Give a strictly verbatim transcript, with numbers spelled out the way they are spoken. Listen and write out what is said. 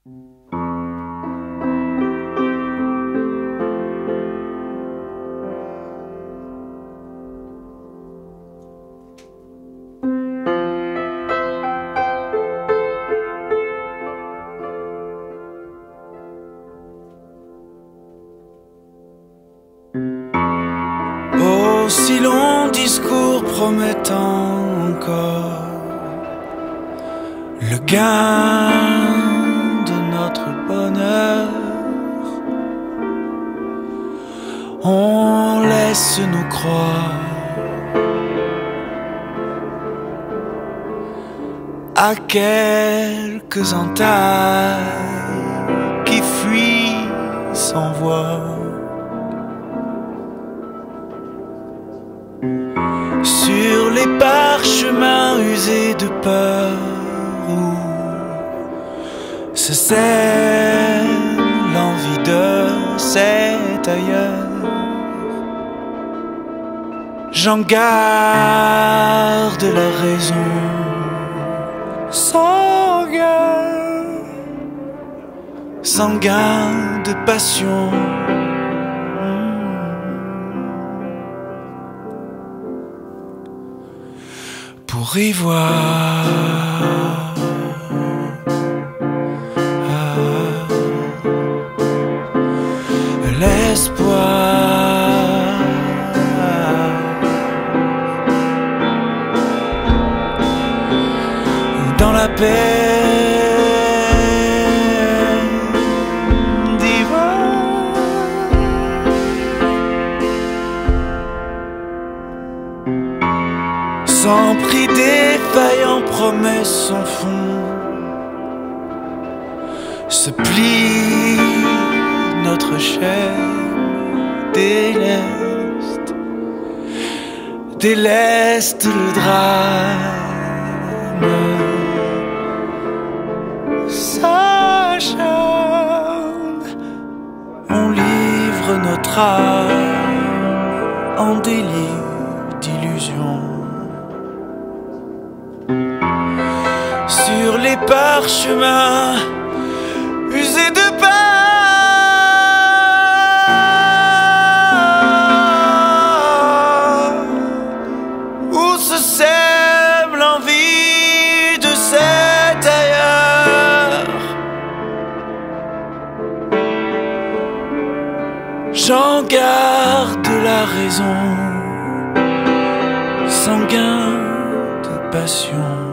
Si long discours promettant encore le gain de notre bonheur, on laisse nous croire à quelques entailles qui fuient sans voix. Sur les parchemins usés de peur où se sème l'envie de cet ailleurs, j'en garde la raison sans gain, sans gain de passion. Pour y voir ah, l'espoir, dans la paix d'y voir sans prix défaillant, promesse sans fond, se plie notre chaîne, déleste, déleste le drame, s'acharne, on livre notre âme en délire d'illusion. Sur les parchemins usés de peur où se sème l'envie de cet ailleurs, j'en garde la raison sans gain de passion.